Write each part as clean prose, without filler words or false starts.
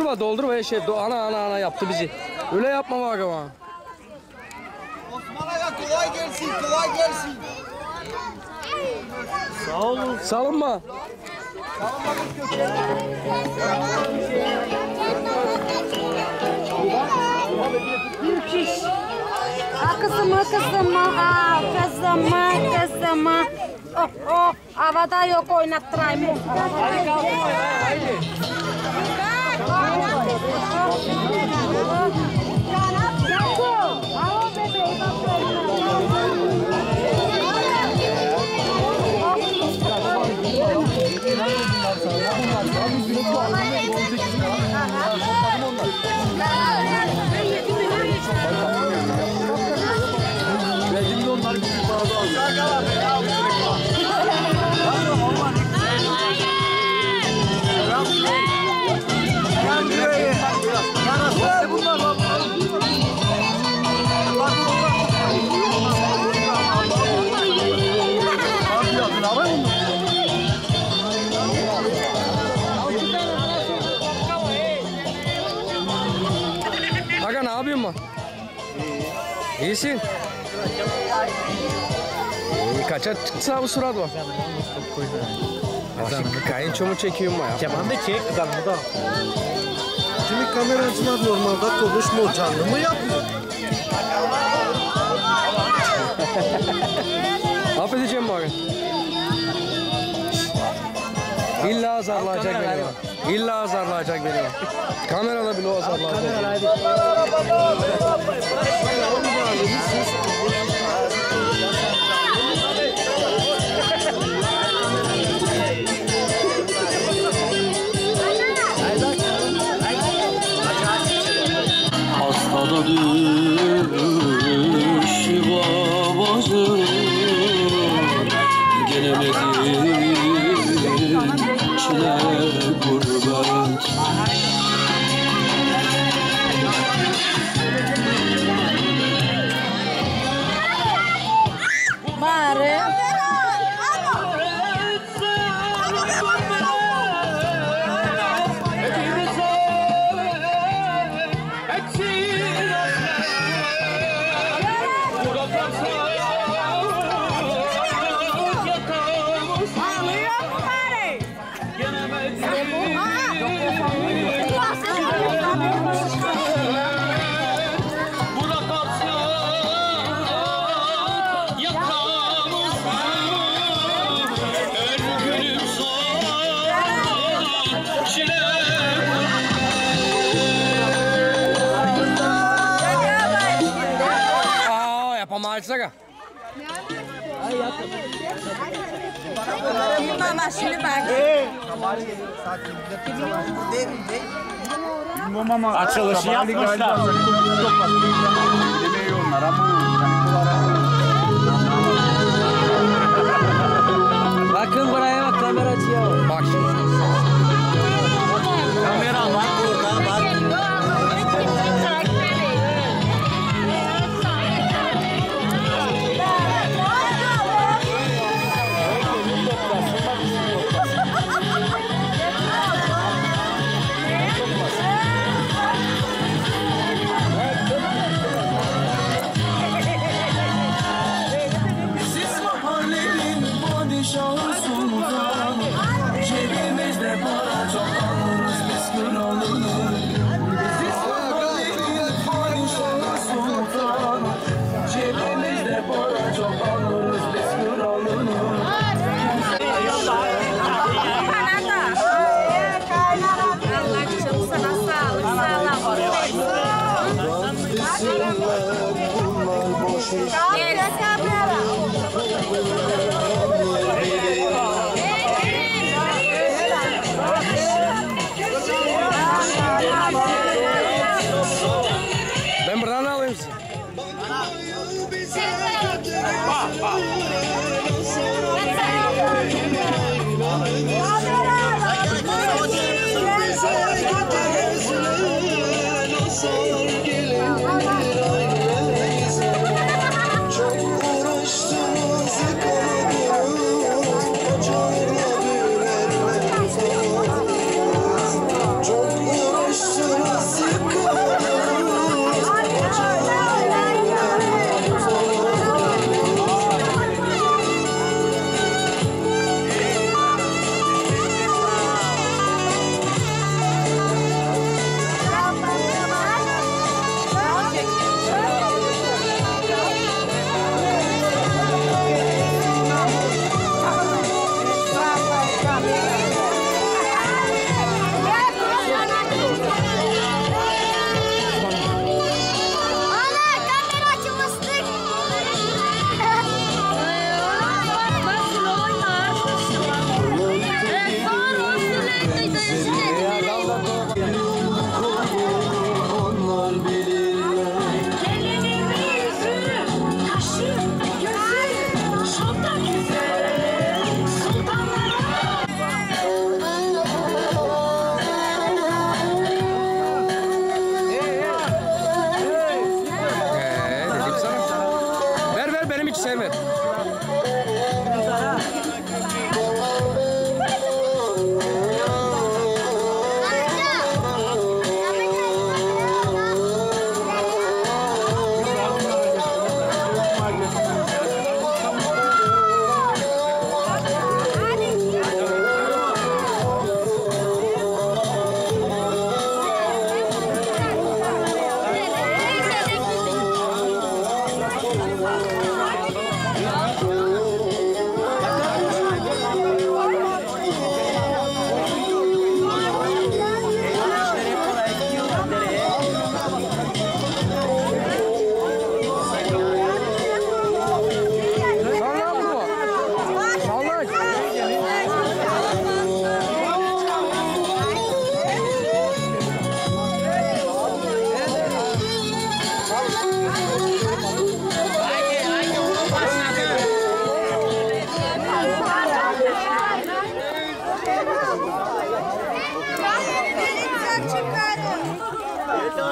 doldurma şey. Ana yaptı bizi. Öyle yapma bak ama. Osman Aga kolay gelsin. Sağ olun. Salınma. Kızıma. Oh, havada yok oynattırayım. Hadi kalkın haydi. Aga ne yapıyorsun lan? İyisin. Kaça çıksa bu surat var? Kayınçomu çekiyorum ya. Keman da çek kızarımı da. Şimdi kameracılar normalde konuşmuyor, canlı mı yapmıyor? Affedeceğim bari. İlla azarlayacak beni bak. İlla azarlayacak beni bak. Kamerada bile o azarlayacak. Hastada düş babacığım, gelemedim çile gurbet. Bari. Yapamayacak. Mama şimdi bak. Açılışı yapmışlar. Bakın buraya bak, kameracıya bak. Bak şimdi. Kamera bak burada bak. Ben buradan alayım sizi.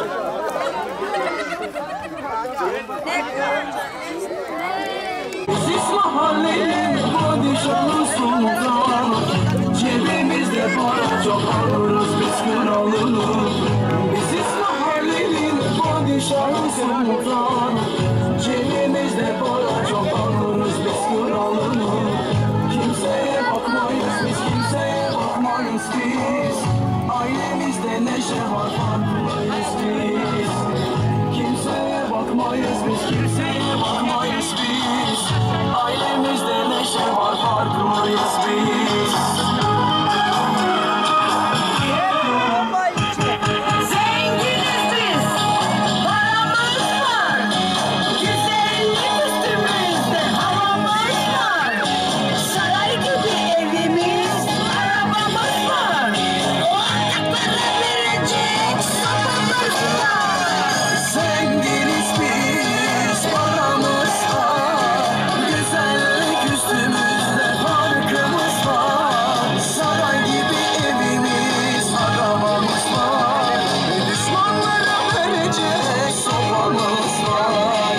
Siz mahallenin padişahı sultanı, cebimizde para çok alırız biz kralını. Biziz mahallenin padişahı sultanı, cebimizde para çok alırız biz kralını. Kimseye bakmayız biz, kimseye bakmayız biz. Ailemizde neşe var, farklıyız biz. Kimseye bakmayız biz, kimseye bakmayız biz. Ailemizde neşe var, farklıyız biz. Zenginiz biz, paramız var. Güzellik üstümüzde, havamız var. Saray gibi evimiz, arabamız var. O ayaklara verecek sapımız var. Zenginiz biz, paramız var. Güzellik üstümüzde, farkımız var. Saray gibi evimiz, arabamız var. Düşmanlara verecek sopamız var.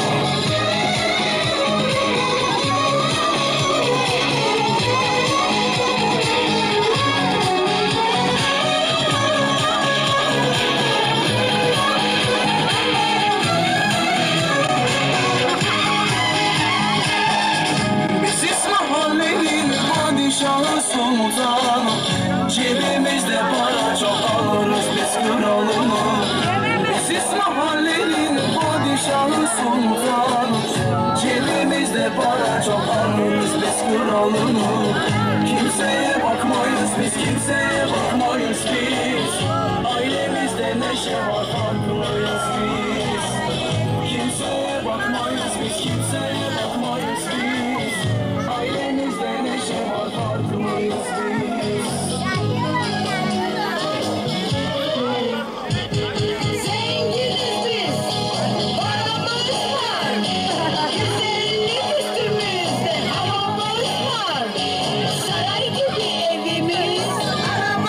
Biziz mahallenin padişahı sultanı, cebimizde para çok alırız biz kralını. Biziz mahallenin padişahı sultanı, cebimizde para çok alırız biz kralını. Kimseye bakmayız biz, kimseye bakmayız biz. Ailemizde neşe var, farklıyız biz. Kimseye bakmayız biz, kimseye bakmayız biz. Ailemizde neşe var, farklıyız biz. Zenginiz biz, paramız var. Güzellik üstümüzde, havamız var. Saray gibi evimiz, arabamız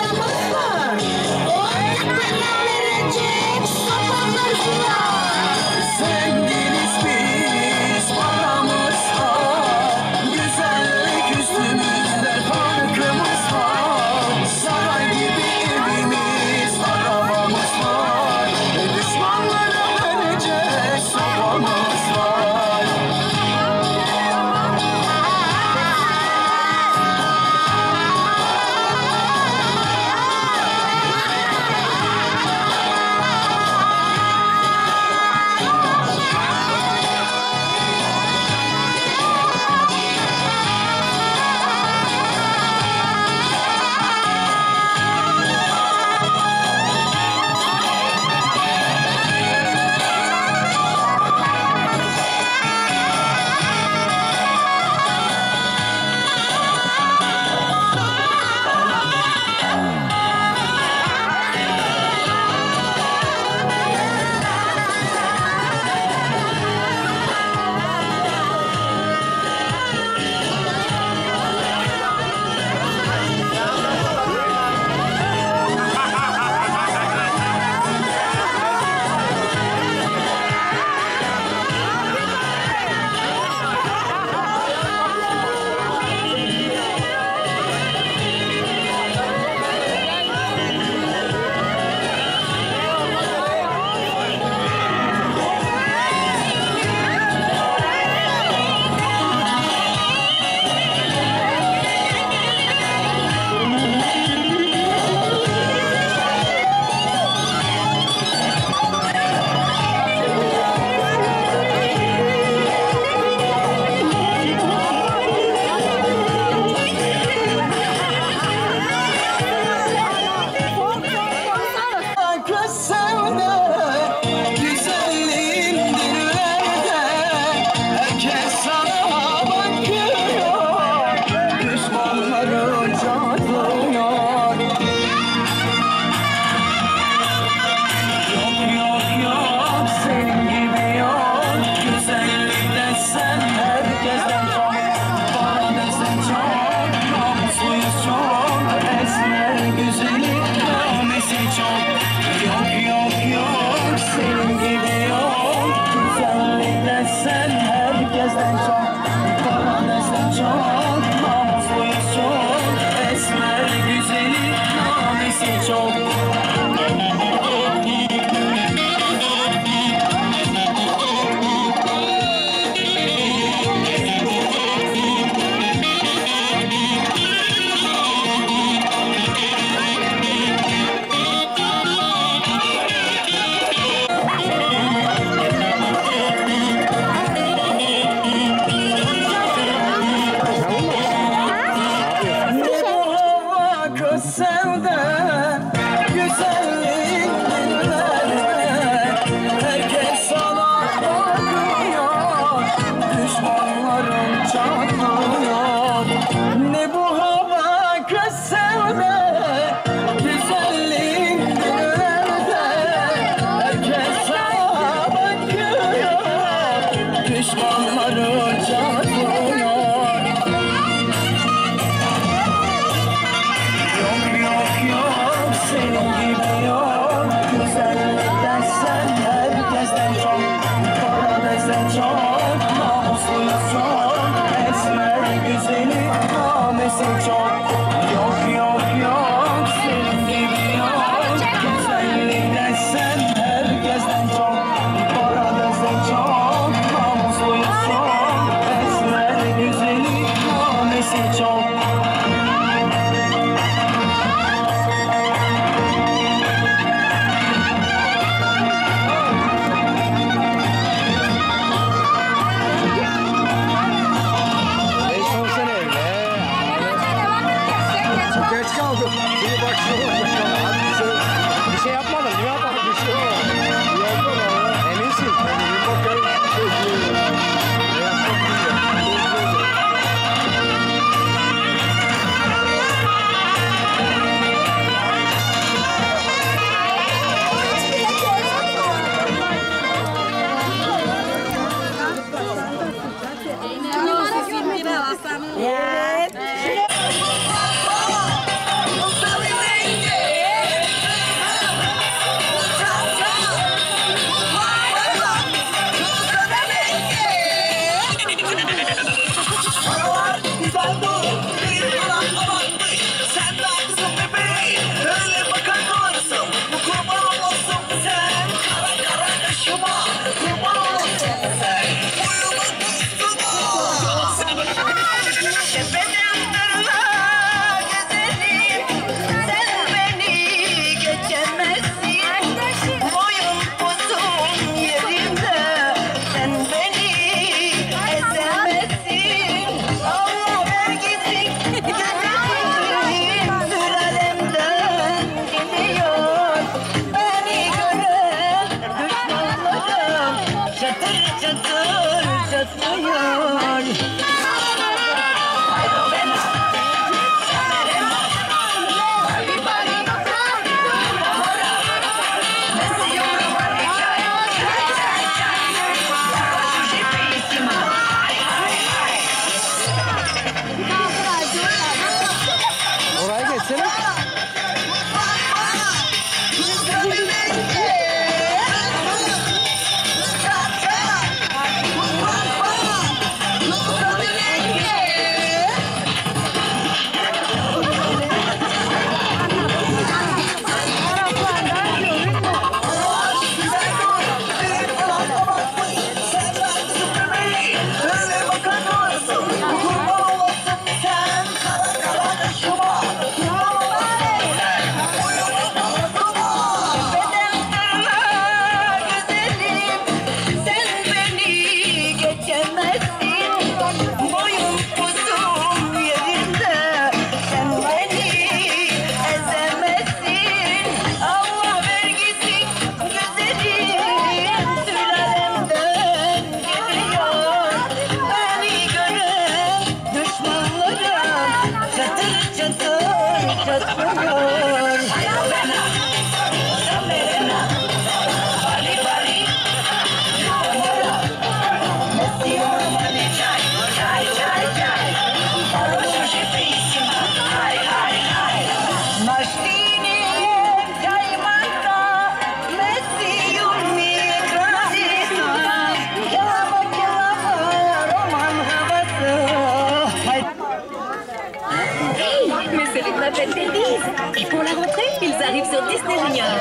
istedim ya.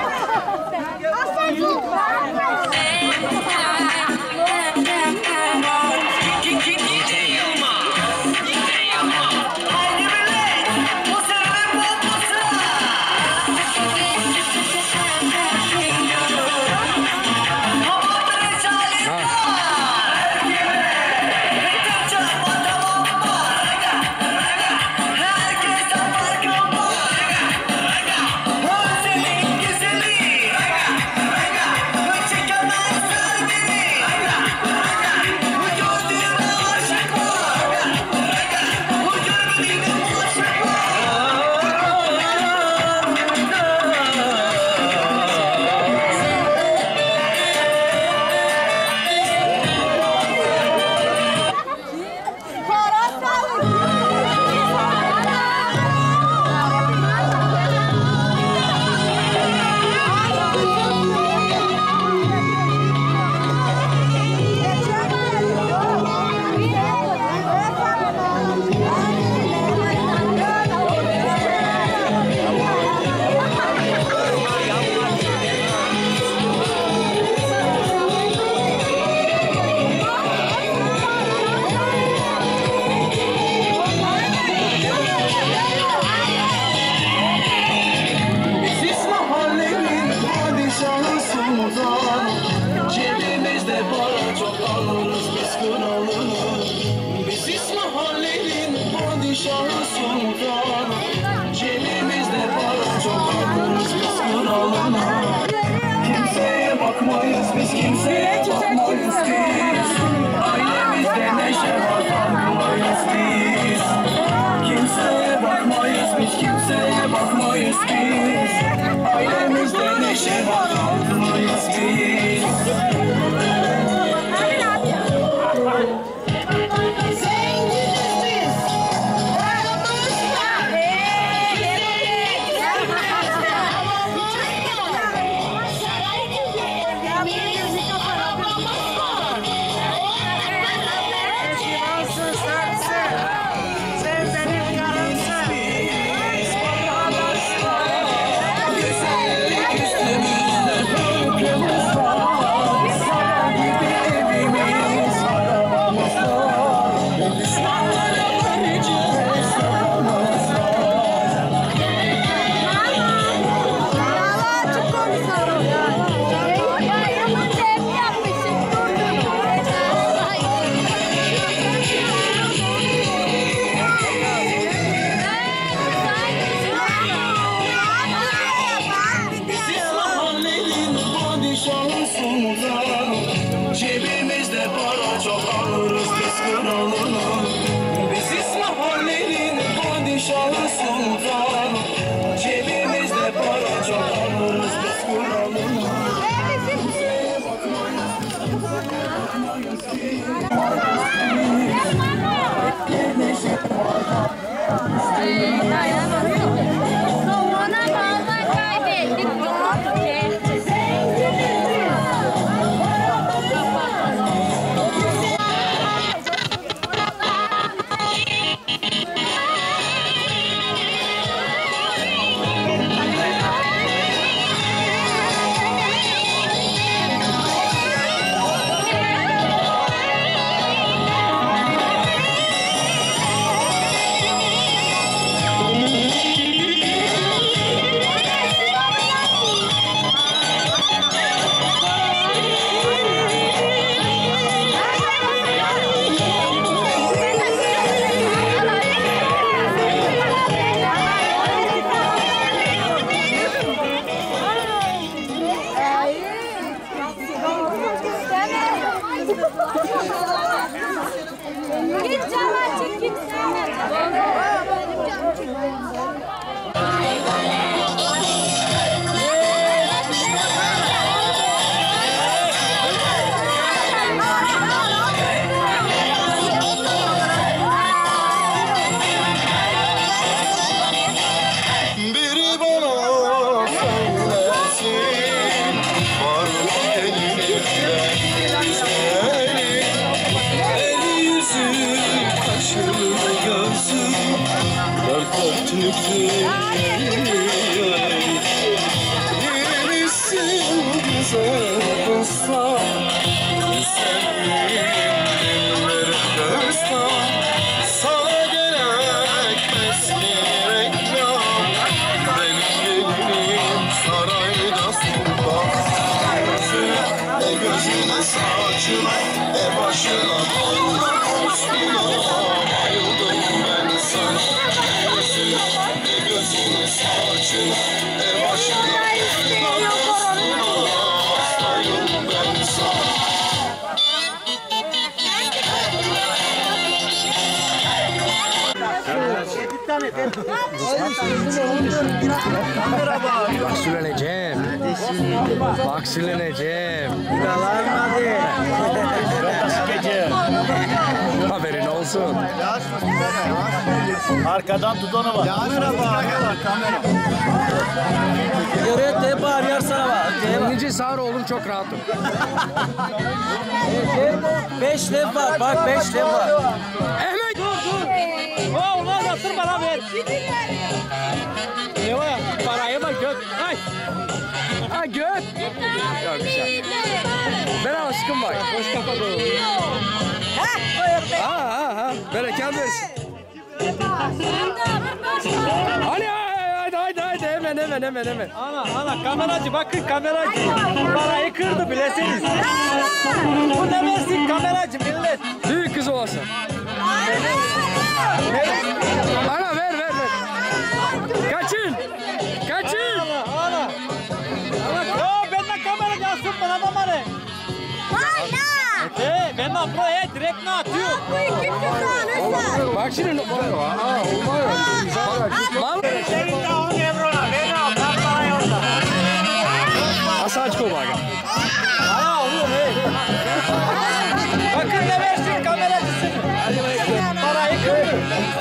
Kimseye bakmayız biz, kimseye bakmayız biz. Ailemizde neşe var, farkındayız biz. Kimseye bakmayız biz, kimseye bakmayız biz. Ailemizde neşe var, farkındayız biz. Cebimizde para çok, alırız biz kralını. Biziz mahallenin padişahı sultanı. Cebimizde para çok, alırız biz kralını. göze kızsa sevdiğim dinlerim kızsa sana gerekmez ki reklam benim gelinim sarayda sultan gözüne saçına başına doldum bayıldım ben sana gözüne saçına başına hastayım ben sana. Bak sürüneceğim. Bak sürüneceğim. Haberin olsun. Arkadan tut onu bak. Kamera. Evet de bağır yarsana bak. Birinci sağır oğlum çok rahatım. 5 lef var bak 5 lef var. Ahmet! Ulan yatır bana ver. Ne var? Parayı bak göt. Ay. Ha göt! Yok güzel. Ben aşkım bak. Boş kafa doğru. Ha. Bereket versin. Haydi hemen. Ana kameracı bakın kameracı. Parayı kırdı bileseniz. Bu ne versin kameracı millet. Büyük kız olsun. Ana ver. Kaçın. Ana. Yo benden kameracı alsın bana bana. Ben buraya direkt ne atıyor? Bak şimdi. Senin de 10 eurola beni al. Ben parayı orada. Asaç kovaga. Aa oluyor Bakın ne versin kameracısını. Parayı kırdı.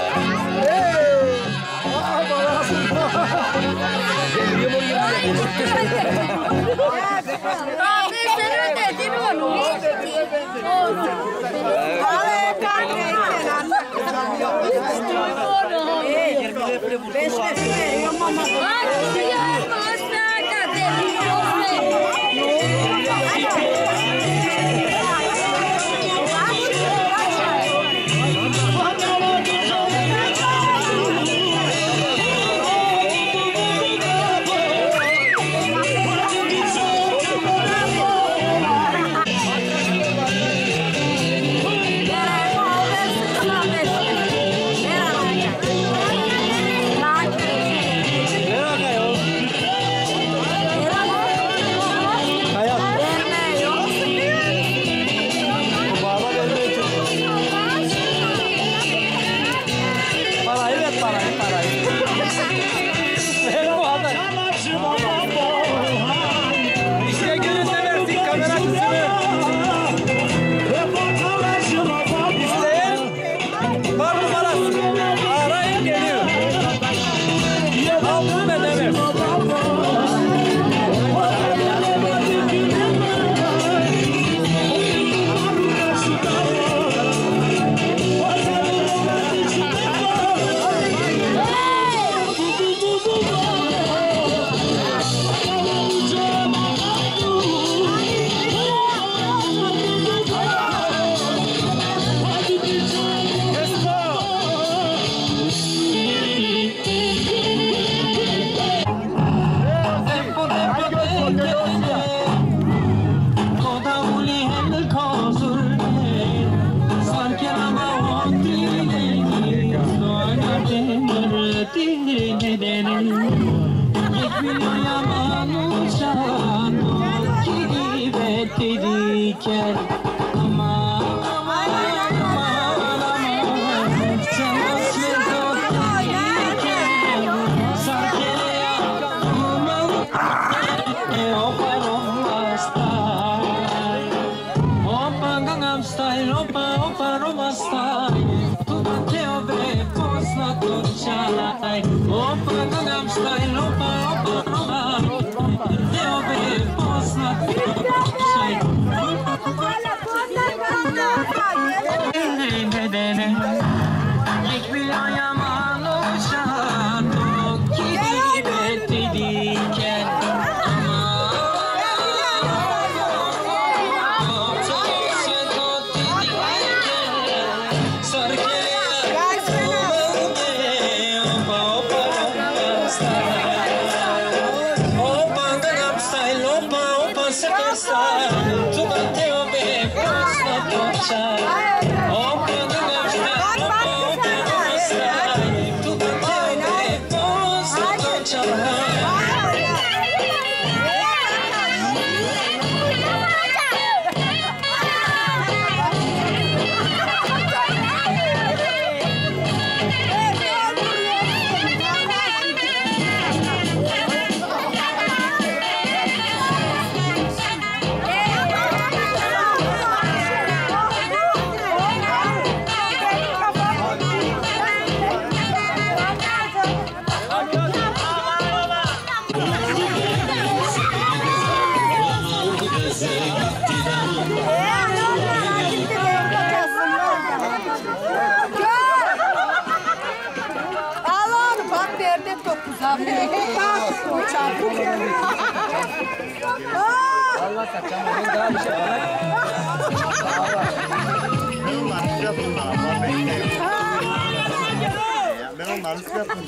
İşte gününde versin kameracısını. İsteyen var numarası. Arayın geliyor. Aldım ben evet. Olha, se costa, tu bateu bem, posso tocar. Oh, quando não está, tu bateu bem, posso tocar. Alın bak verdi çok güzel. Allah kaçacağım. Ben daha bir şey Ben onları size yapayım.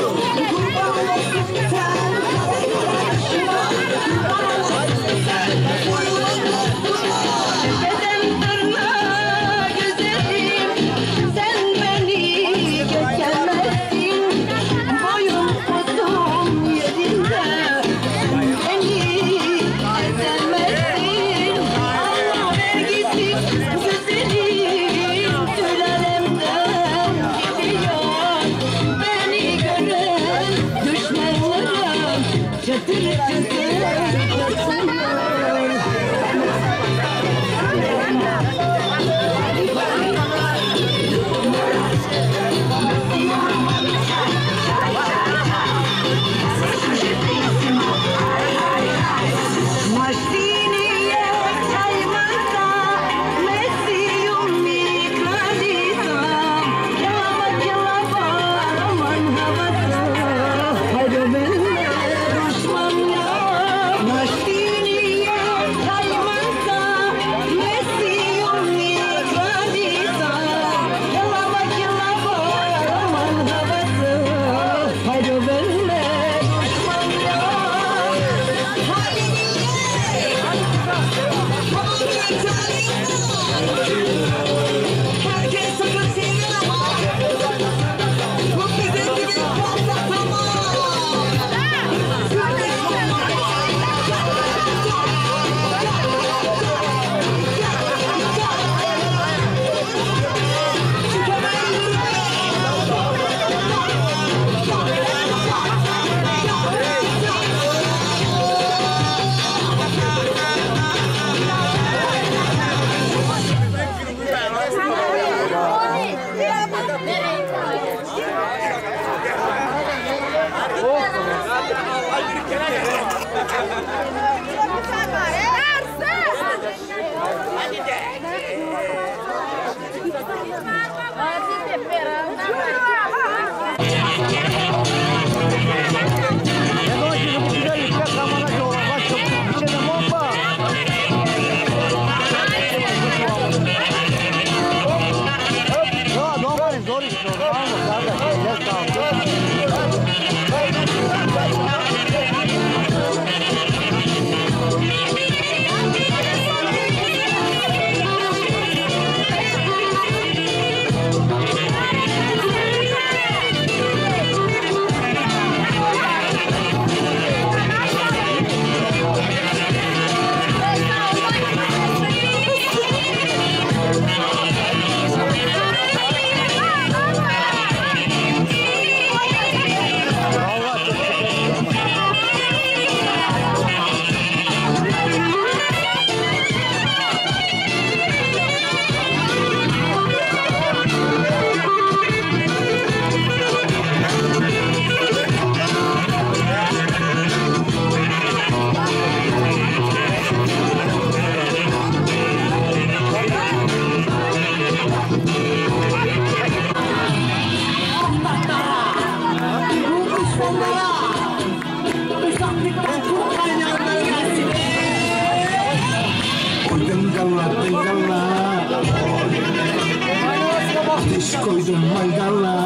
Ateş koydum maydana,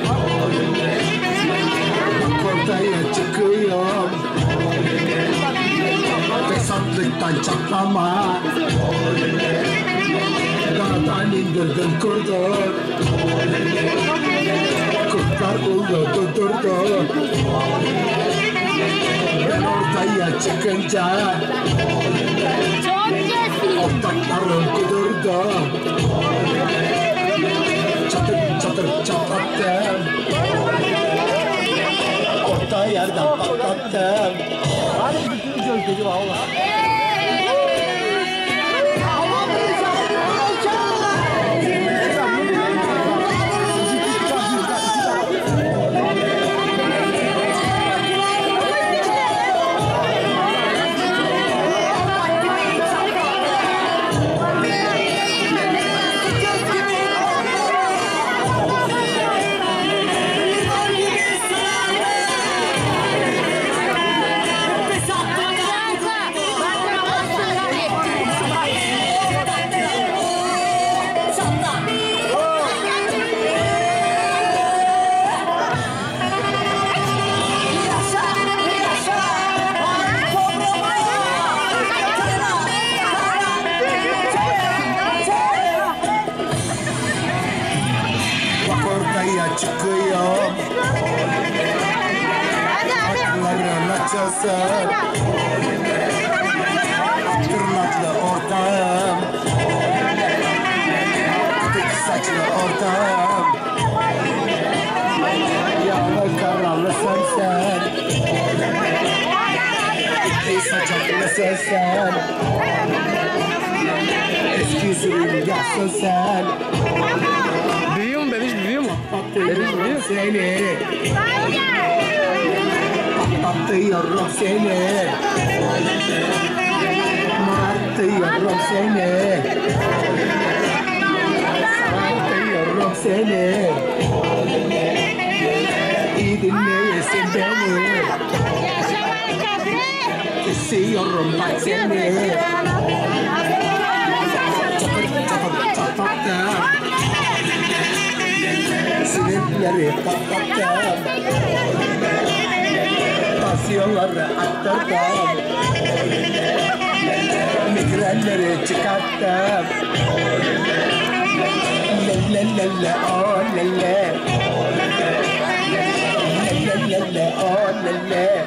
ortaya çıkıyor. Fesatlıktan çatlama, dağdan indirdim kurdu. Kurtlar buldu durdurdu. Ben ortaya çıkınca ortaklarım kudurdu. Çatır çatır çatlattım. Orta yerden patlattım. Hadi bütün gözleri valla. Bak açılsın. Tırnaklı ortağım, dik saçlı ortağım, yağlı karalısın sen, dik saçaklısın sen, eski sürüngansın sen. Büyüyor mu bebiş, büyüyor mu? Bebiş büyüyor. Seni patlatıyorum seni, patlatıyorum seni, patlatıyorum seni. İyi dinleyesin beni, kesiyorum bak seni. Çatır çatır çatlattım, sinirleri patlattım, tansiyonları arttırdım, migrenleri çıkarttım. Lelelele oh lele, lelelele oh lele.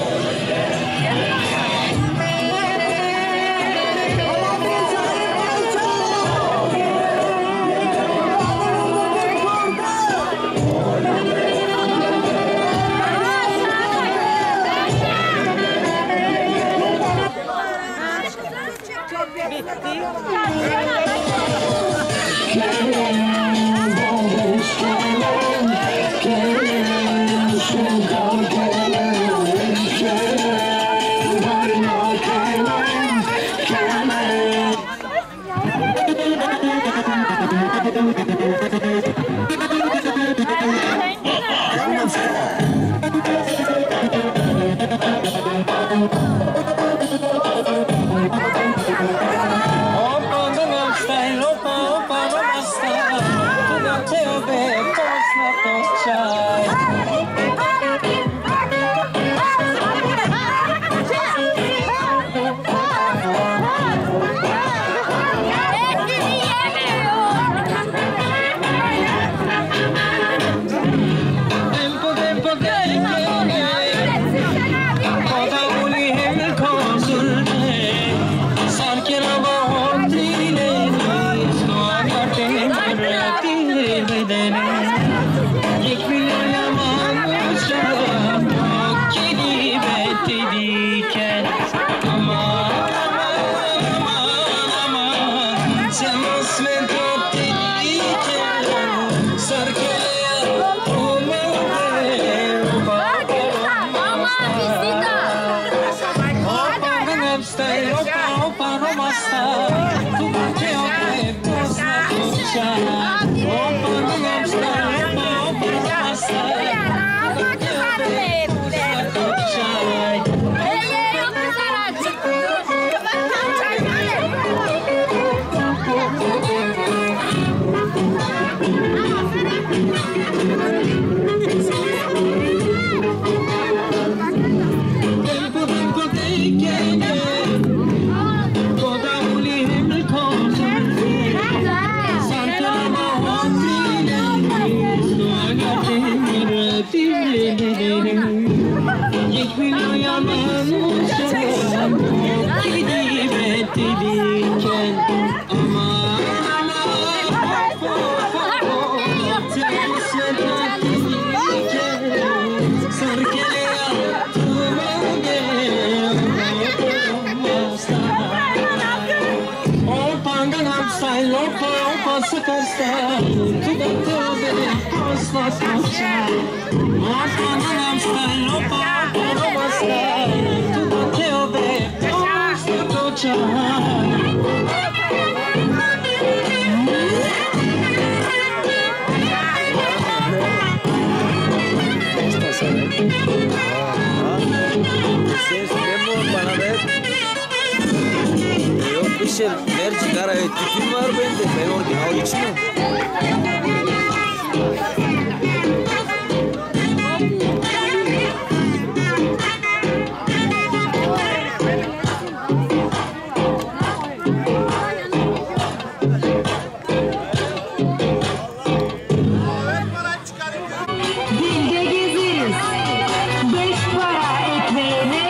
Ver sigara, tütün var bende. Ben orijinal içmiyorum. Dilde gezeriz, beş para ekmeğine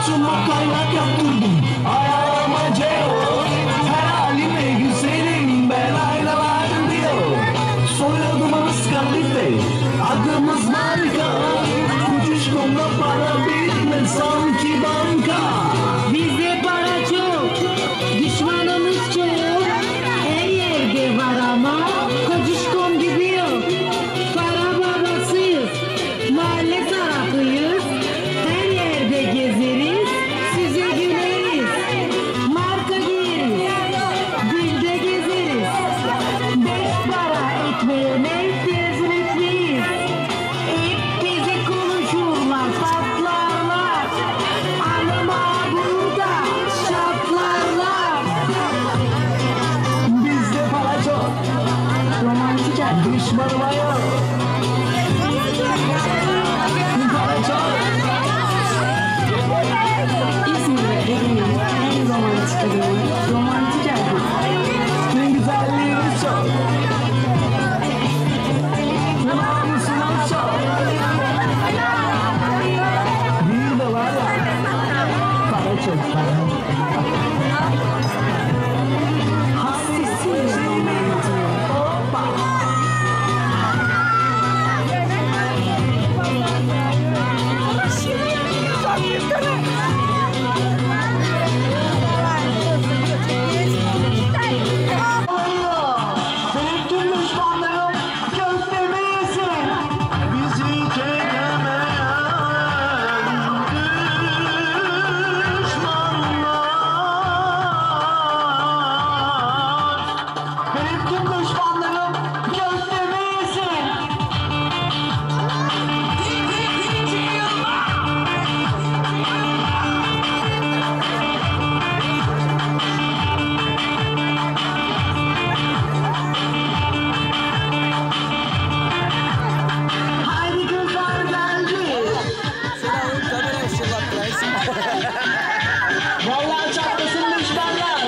saçıma kaynak yaptırdım. Ayağıma ceo, her halime güzelim, ben aynalarım diyor. Soyadımız Kalife, adımız marka. Kuşkumda para bitmez sanki banka. Bizde para çok, düşmanımız çok. Her yerde var ama kocuşkom gibi yok. Para babasıyız, mahalle tarafıyız. Her yerde gezeriz, size güleriz. Marka giyeriz, dilde gezeriz. Beş para etmeyene tezir etmeyiz. Hep bize konuşurlar, patlarlar. Anıma burada şaplarlar. Bizde para çok, Romantik aşk. düşmanıma yok. Para çok, İzmir'de evinin en romantik adamı, romantik erkek. güzelliğimiz çok. Namusumuz çok. Bir de var ya, para çok para. Hastasıyız romantiğe. Hoppa. Benim tüm düşmanlarım köftemi yesin. Bizi çekemeyen düşmanlar. Benim tüm düşmanlarım köftemi yesin. Haydi kızlar geldi. Kamera ışınlattı. Vallahi çatlasın düşmanlar.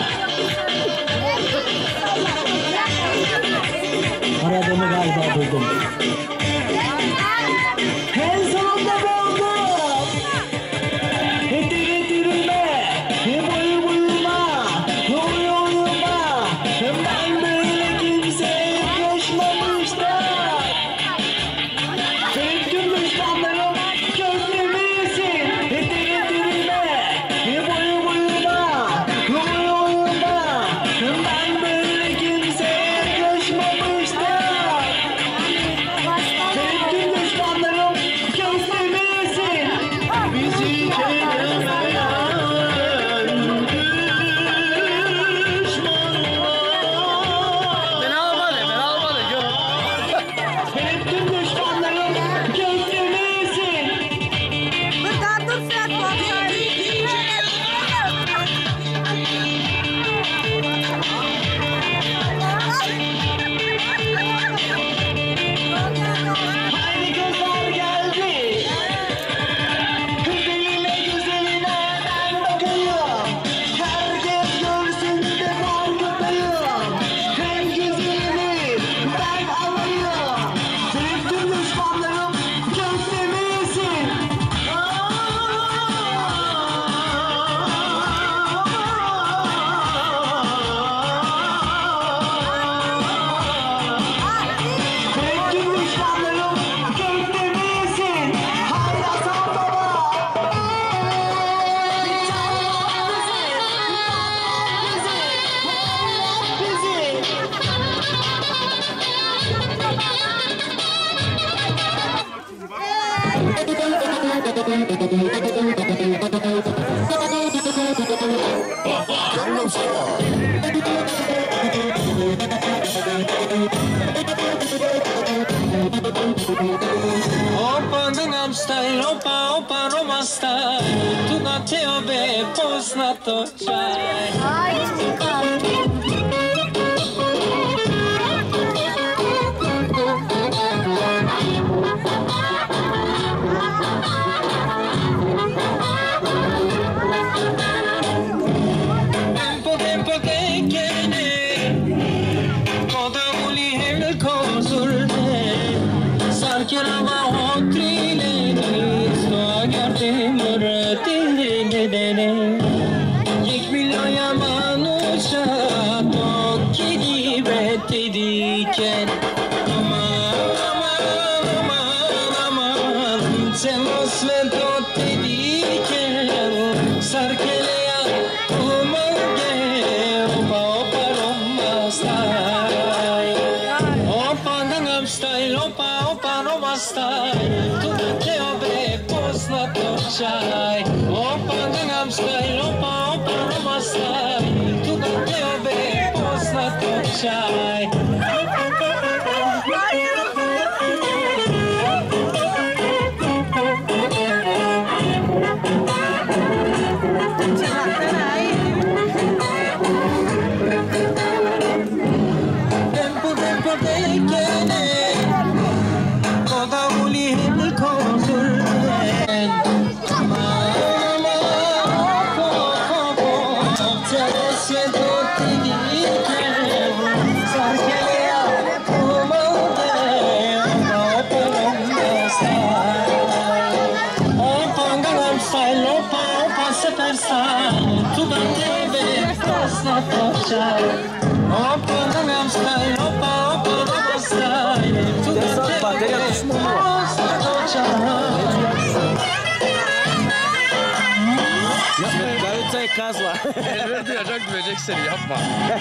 Aradığımı galiba buldum. En sonunda buldum. Etiri etirime, boyu boyuma, boyu boyuma. Ben böyle kimseye yaklaşmamıştım. Benim tüm düşmanlarım köftemi yesin. Etiri etirime, boyu boyuma, boyu boyuma. Ben böyle kimseye yaklaşmamıştım. Benim tüm düşmanlarım köftemi yesin. Bizi çekemeyen düşmanlar. Ben almadı. Benim tüm düşmanlarım köftemi yesin. Haydi kızlar geldi. Güzeline güzeline ben bakayım. Herkes görsün de farkındayım. En güzelini ben alayım. Benim tüm düşmanlarım köftemi yesin. Benim tüm düşmanlarım köftemi yesin. Haydi Hasan Baba. Bizi. Opa Gangnam Style, opa Roma Style. Tu na tebe poznato čaj. Tempo te kene, koda muli hevne kozurne. Sarkirama hotrile, sto agarte murte dediyken aman aman aman aman sen osvet ot dediyken sarkeleya umarge opa opa Roma style opa Gangnam style opa opa Roma style tu te obre poznato chai opa Gangnam style opa opa Roma style tu te obre poznato chai Kazla. Elbette yiyecek gülecek seni yapma.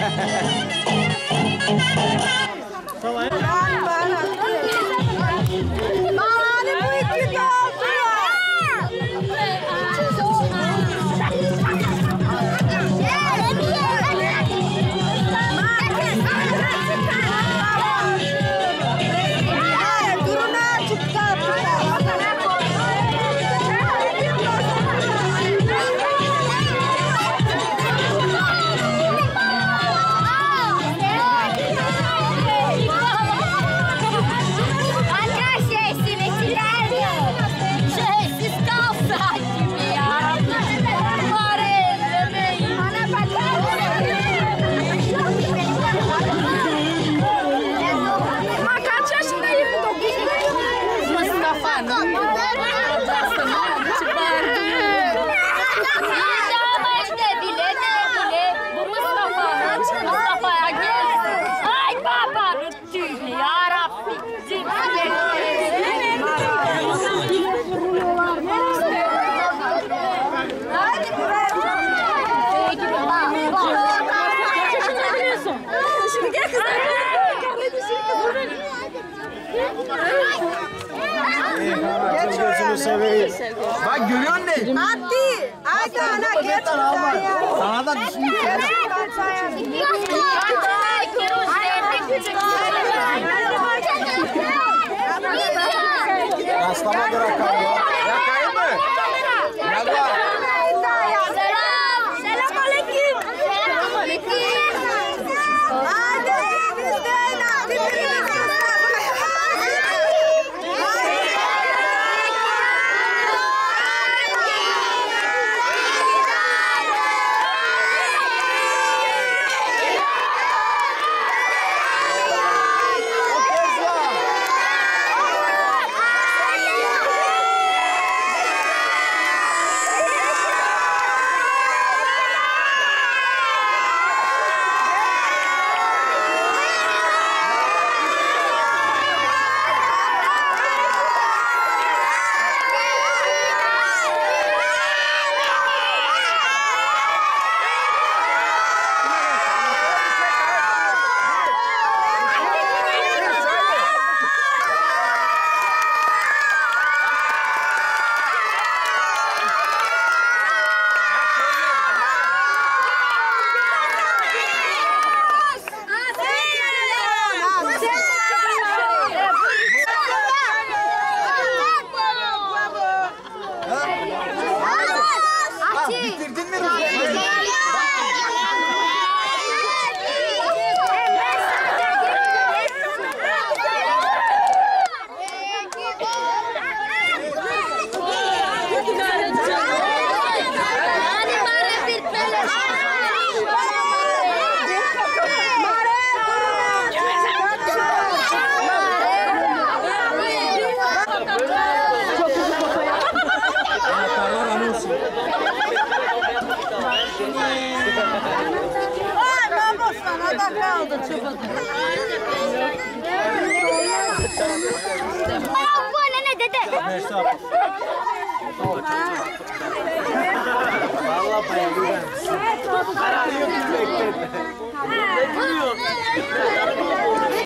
Bak görüyor musun? Hadi. Hadi ana geç. Sana da düşünmüş. Aslama bırak abi. Bırakayım mı? Yallah. Selam. Selam aleyküm. Selam aleyküm. Hadi bizden. dakika kaldı çubuk. Bu ne dede? Vallahi bayağı güzel. Kararıyor biz bekledik. Ne gülüyorsun?